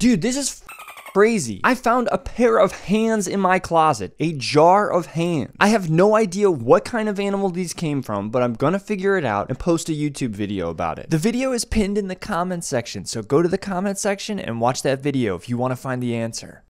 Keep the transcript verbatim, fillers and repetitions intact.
Dude, this is crazy. I found a pair of hands in my closet, a jar of hands. I have no idea what kind of animal these came from, but I'm gonna figure it out and post a YouTube video about it. The video is pinned in the comment section, so go to the comment section and watch that video if you want to find the answer.